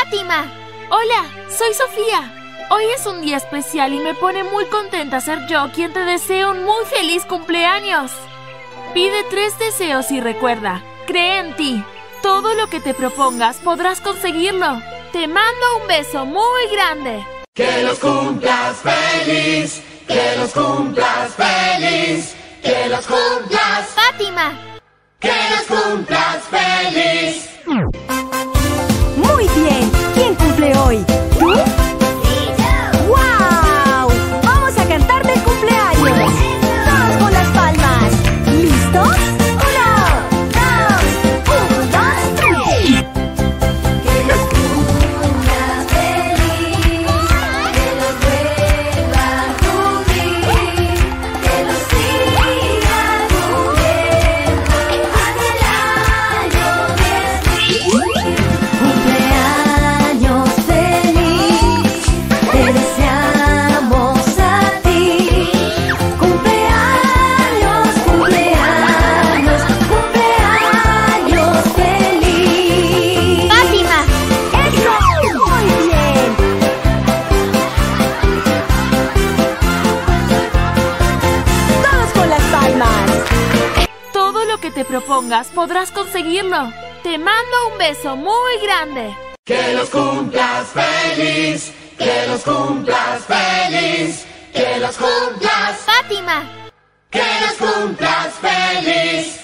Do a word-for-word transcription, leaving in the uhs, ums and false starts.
Fátima. Hola, soy Sofía. Hoy es un día especial y me pone muy contenta ser yo quien te desea un muy feliz cumpleaños. Pide tres deseos y recuerda, cree en ti. Todo lo que te propongas podrás conseguirlo. Te mando un beso muy grande. Que los cumplas feliz, que los cumplas feliz, que los cumplas Fátima. Que los cumplas feliz. Muy bien. ¿Quién cumple hoy? ¿Tú? Sí, yo. ¡Wow! Vamos a cantar del cumpleaños. Todos con las palmas. ¿Listos? Uno, dos, un, dos, tres. Que los cumpla feliz, que los vuelva a cumplir, que los siga cumpliendo hasta el año diez mil. Cumpleaños feliz, te deseamos a ti. Cumpleaños, cumpleaños, cumpleaños feliz. Fátima. ¡Eso! ¡Muy bien! Todos con las palmas. Todo lo que te propongas podrás conseguirlo. Te mando un beso muy grande. Que los cumplas feliz, que los cumplas feliz, que los cumplas, Fátima. que los cumplas feliz.